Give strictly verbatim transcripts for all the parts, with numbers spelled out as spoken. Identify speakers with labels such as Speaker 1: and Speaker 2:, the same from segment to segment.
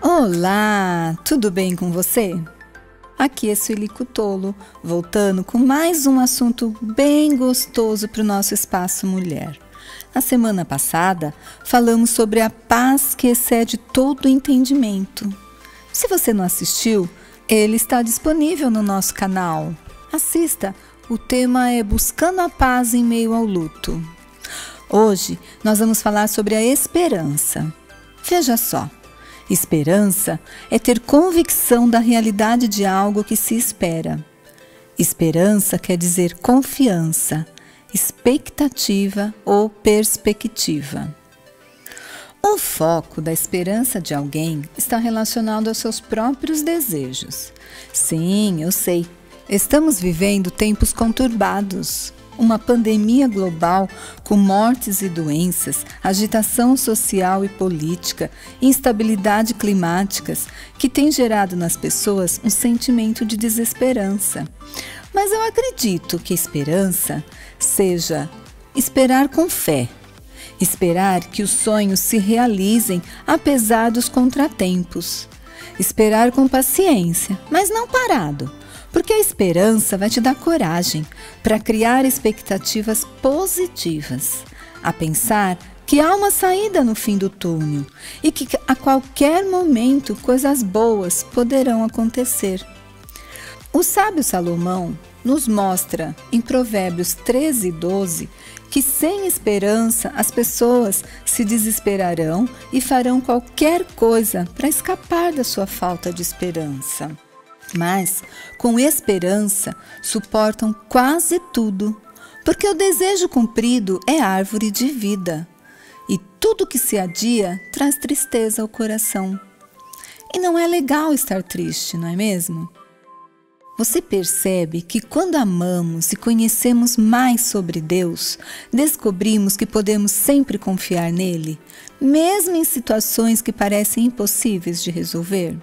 Speaker 1: Olá, tudo bem com você? Aqui é Sueli Cutolo, voltando com mais um assunto bem gostoso para o nosso Espaço Mulher. Na semana passada, falamos sobre a paz que excede todo o entendimento. Se você não assistiu, ele está disponível no nosso canal. Assista, o tema é Buscando a Paz em Meio ao Luto. Hoje, nós vamos falar sobre a esperança. Veja só. Esperança é ter convicção da realidade de algo que se espera. Esperança quer dizer confiança, expectativa ou perspectiva. O foco da esperança de alguém está relacionado aos seus próprios desejos. Sim, eu sei, estamos vivendo tempos conturbados. Uma pandemia global com mortes e doenças, agitação social e política, instabilidade climáticas, que tem gerado nas pessoas um sentimento de desesperança. Mas eu acredito que esperança seja esperar com fé, esperar que os sonhos se realizem apesar dos contratempos, esperar com paciência, mas não parado. Porque a esperança vai te dar coragem para criar expectativas positivas, a pensar que há uma saída no fim do túnel e que a qualquer momento coisas boas poderão acontecer. O sábio Salomão nos mostra em Provérbios treze e doze que sem esperança as pessoas se desesperarão e farão qualquer coisa para escapar da sua falta de esperança. Mas, com esperança, suportam quase tudo, porque o desejo cumprido é árvore de vida, e tudo que se adia traz tristeza ao coração. E não é legal estar triste, não é mesmo? Você percebe que quando amamos e conhecemos mais sobre Deus, descobrimos que podemos sempre confiar nele, mesmo em situações que parecem impossíveis de resolver?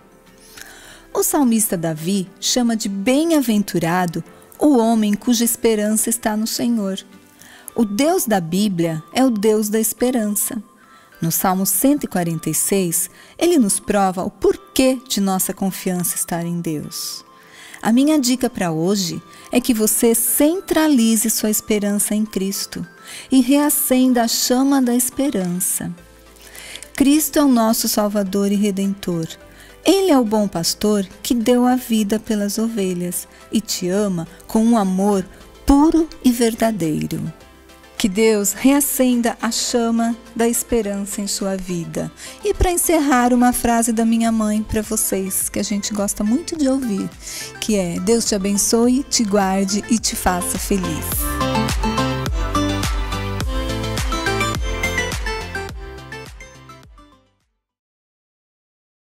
Speaker 1: O salmista Davi chama de bem-aventurado o homem cuja esperança está no Senhor. O Deus da Bíblia é o Deus da esperança. No Salmo cento e quarenta e seis, ele nos prova o porquê de nossa confiança estar em Deus. A minha dica para hoje é que você centralize sua esperança em Cristo e reacenda a chama da esperança. Cristo é o nosso Salvador e Redentor. Ele é o bom pastor que deu a vida pelas ovelhas e te ama com um amor puro e verdadeiro. Que Deus reacenda a chama da esperança em sua vida. E para encerrar, uma frase da minha mãe para vocês, que a gente gosta muito de ouvir, que é: Deus te abençoe, te guarde e te faça feliz.